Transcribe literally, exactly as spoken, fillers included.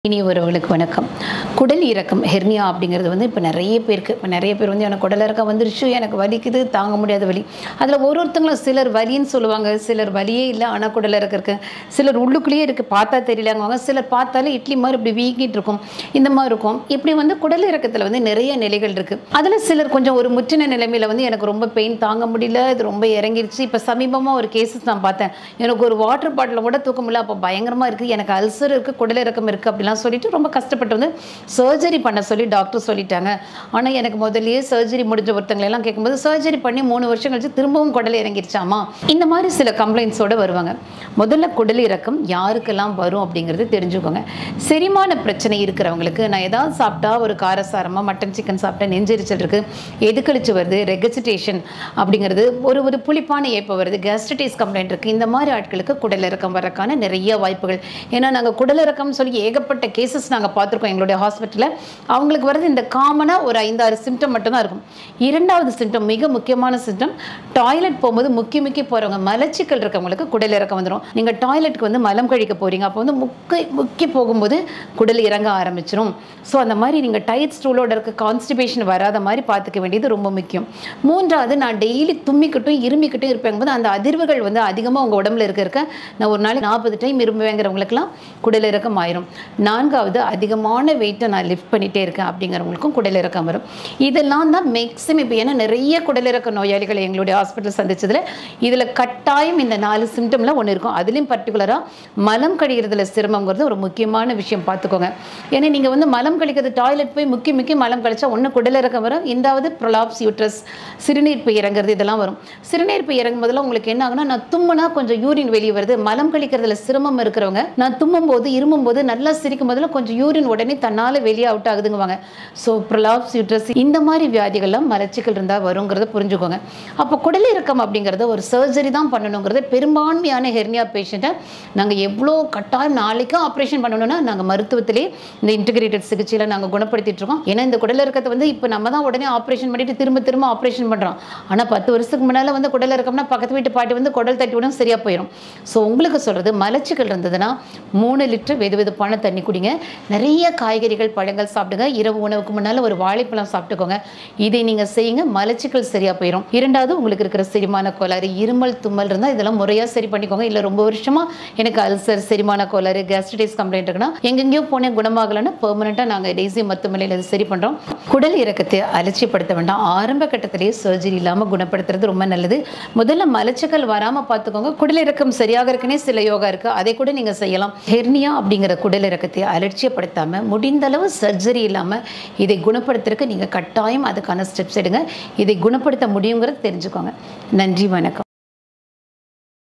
இனி ஒருவர்களுக்கு வணக்கம். குடல் இறக்கம் ஹெர்னியா அப்படிங்கிறது வந்து இப்போ நிறைய பேருக்கு இப்போ நிறைய பேர் வந்து எனக்கு குடல் இறக்கம் வந்துருச்சு, எனக்கு வலிக்குது, தாங்க முடியாத வலி. அதில் ஒரு ஒருத்தங்களும் சிலர் வலின்னு சொல்லுவாங்க, சிலர் வலியே இல்லை ஆனால் குடல் இறக்கம் இருக்குது, சிலர் உள்ளுக்குள்ளேயே இருக்குது பார்த்தா தெரியலங்குவாங்க, சிலர் பார்த்தாலே இட்லி மாதிரி இப்படி வீங்கிட்டு இருக்கும், இந்த மாதிரி இருக்கும். இப்படி வந்து குடல் இறக்கத்தில் வந்து நிறைய நிலைகள் இருக்குது. அதில் சிலர் கொஞ்சம் ஒரு முற்றின நிலைமையில் வந்து எனக்கு ரொம்ப பெயின் தாங்க முடியல, இது ரொம்ப இறங்கிடுச்சு. இப்போ சமீபமாக ஒரு கேஸஸ் நான் பார்த்தேன், எனக்கு ஒரு வாட்டர் பாட்டில் கூட தூக்க முடியல, அப்போ பயங்கரமாக இருக்குது, எனக்கு அல்சர் இருக்குது, குடல் இறக்கம் இருக்குது அப்படிலாம் சொல்லிட்டு ரொம்ப கஷ்டப்பட்டு வந்து சர்ஜரி பண்ண சொல்லி டாக்டர் சொல்லிட்டாங்க. ஆனால் எனக்கு முதல்லயே சர்ஜரி முடிஞ்ச ஒருத்தங்களை எல்லாம் கேட்கும்போது சர்ஜரி பண்ணி மூணு வருஷம் கழிச்சு திரும்பவும் குடல் இறங்கிருச்சாமா, இந்த மாதிரி சில கம்ப்ளைண்ட்ஸோடு வருவாங்க. முதல்ல குடல் இறக்கம் யாருக்கெல்லாம் வரும் அப்படிங்கிறது தெரிஞ்சுக்கோங்க. செரிமான பிரச்சனை இருக்கிறவங்களுக்கு, நான் ஏதாவது சாப்பிட்டா ஒரு காரசாரமாக மட்டன் சிக்கன் சாப்பிட்டா நெஞ்செரிச்சல் இருக்குது, எதுக்கழிச்சு வருது, ரெகசிட்டேஷன் அப்படிங்கிறது, ஒரு ஒரு புளிப்பான ஏப்பம் வருது, கேஸ்ட்ரைட்டிஸ் கம்ப்ளைண்ட் இருக்குது, இந்த மாதிரி ஆட்களுக்கு குடல் இறக்கம் வரக்கான நிறைய வாய்ப்புகள். ஏன்னா நாங்கள் குடல் இறக்கம்னு சொல்லி ஏகப்பட்ட கேசஸ் நாங்கள் பார்த்துருக்கோம் எங்களுடைய ஹாஸ்பிட்டலில். அவங்களுக்கு வரது இந்த காமனாக ஒரு ஐந்தாறு சிம்டம் மட்டும்தான் இருக்கும். இரண்டாவது சிம்டம், மிக முக்கியமான சிம்டம், டாய்லெட் போகும்போது முக்கி முக்கி போகிறவங்க, மலச்சிக்கல் இருக்கவங்களுக்கு குடல் இறக்கம் வந்துடும். நீங்கள் டாய்லெட்டுக்கு வந்து மலம் கழிக்க போகிறீங்க, அப்போ வந்து முக்கி முக்கி போகும்போது குடல் இறங்க ஆரம்பிச்சிடும். ஸோ அந்த மாதிரி நீங்கள் டைட் ஸ்டூலோட இருக்க கான்ஸ்டிபேஷன் வராத மாதிரி பார்த்துக்க வேண்டியது ரொம்ப முக்கியம். மூன்றாவது, நான் டெய்லி தும்மிக்கிட்டும் இருமிக்கிட்டும் இருப்பேங்க போது அந்த அதிர்வுகள் வந்து அதிகமாக உங்கள் உடம்புல இருக்க இருக்க நான் ஒரு நாளைக்கு நாற்பது டைம் இரும்புவேங்கிறவங்களுக்குலாம் குடல் இறக்கம் ஆயிரும். நான்காவது, அதிகமான வெயிட்டை நான் லிஃப்ட் பண்ணிகிட்டே இருக்கேன் அப்படிங்கிறவங்களுக்கும் குடல் இறக்கம் வரும். இதெல்லாம் தான் மேக்ஸிமம் இப்போ ஏன்னா நிறைய குடல் இறக்க நோயாளிகள் எங்களுடைய ஹாஸ்பிட்டல் சந்திச்சதில் இதில் கட்டாயம் இந்த நாலு சிம்டமில் ஒன்று இருக்கும். அதுலேயும் பர்டிகுலராக மலம் கழிகிறதுல சிரமங்கிறது ஒரு முக்கியமான விஷயம் பார்த்துக்கோங்க. ஏன்னா நீங்கள் வந்து மலம் கழிக்கிறது டாய்லெட் போய் முக்கி முக்கி மலம் கழிச்சா ஒன்று குடல் இறக்கம் வரும், இரண்டாவது ப்ரொலாப்ஸ் யூட்ரஸ், சிறுநீர் பை இறங்குறது, இதெல்லாம் வரும். சிறுநீர் பை இறங்கும் போதெல்லாம் உங்களுக்கு என்ன ஆகுனா, நான் தும்முனா கொஞ்சம் யூரின் வெளியே வருது, மலம் கழிக்கிறதுல சிரமம் இருக்கிறவங்க நான் தும்மும் போது இருமும் போது நல்லா சிரிக்கும் போதெல்லாம் கொஞ்சம் யூரின் உடனே தன்னால் வெளியே அவுட் ஆகுதுங்குவாங்க. ஸோ ப்ரொலாப்ஸ் யூட்ரஸ், இந்த மாதிரி வியாதிகள்லாம் மலச்சிக்கல் இருந்தால் வருங்கிறத புரிஞ்சுக்கோங்க. அப்போ குடல் இறக்கம் அப்படிங்கிறத ஒரு சர்ஜரி தான் பண்ணணுங்கிறத பெரும்பான்மையான ஹெர்னியா பேஷண்ட்டை நாங்கள் எவ்வளோ கட்டாயம் நாளைக்கும் ஆப்ரேஷன் பண்ணணும்னா நாங்கள் மருத்துவத்திலே இந்த இன்டிகிரேட்டட் சிகிச்சையில் நாங்கள் குணப்படுத்திட்டு இருக்கோம். ஏன்னா இந்த குடல் இறக்கத்தை வந்து இப்போ நம்ம தான் உடனே ஆப்ரேஷன் பண்ணிட்டு திரும்ப திரும்ப ஆப்ரேஷன் பண்ணுறோம். ஆனால் பத்து வருஷத்துக்கு முன்னால் வந்து குடல் இறக்கம்னா பக்கத்து வீட்டு பாட்டி வந்து குடல் தட்டி விடும், சரியாக போயிடும். ஸோ உங்களுக்கு சொல்கிறது, மலச்சிக்கல் இருந்ததுன்னா மூணு லிட்டர் வெது வெதுப்பான தண்ணி குடிங்க, நிறைய காய்கறிகள் பழங்கள் சாப்பிடுங்க, இரவு உணவுக்கு முன்னால் ஒரு வாழைப்பழம் சாப்பிட்டுக்கோங்க. இதை நீங்கள் செய்யுங்க, மலச்சிக்கல் சரியாக போயிடும். இரண்டாவது, உங்களுக்கு இருக்கிற செரிமான கோளாறு, இருமல் தும்மல் இருந்தால் இதெல்லாம் முறையாக சரி பண்ணிக்கோங்க. இல்லை ரொம்ப வருஷமாக எனக்கு அல்சர், செரிமான கோளாறு, கேஸ்ட்ரைட்டிஸ் கம்ப்ளைண்ட் இருக்குன்னா எங்கெங்கேயோ போனேன் குணமாகலன்னா பெர்மனெண்ட்டாக நாங்கள் டெய்ஸி மருத்துவமனையில் இது சரி பண்ணுறோம். குடல் இறக்கத்தை அலட்சியப்படுத்த வேண்டாம். ஆரம்ப கட்டத்திலேயே சர்ஜரி இல்லாமல் குணப்படுத்துறது ரொம்ப நல்லது. முதல்ல மலச்சிக்கல் வராமல் பார்த்துக்கோங்க. குடல் இறக்கம் சரியாக இருக்குன்னே சில யோகா இருக்குது, அதை கூட நீங்கள் செய்யலாம். ஹெர்னியா அப்படிங்கிற குடல் இறக்கத்தை அலட்சியப்படுத்தாமல் முடிந்த அளவு சர்ஜரி இல்லாமல் இதை குணப்படுத்துறதுக்கு நீங்கள் கட்டாயம் அதுக்கான ஸ்டெப்ஸ் எடுங்க. இதை குணப்படுத்த முடியுங்கிறது தெரிஞ்சுக்கோங்க. நன்றி, வணக்கம்.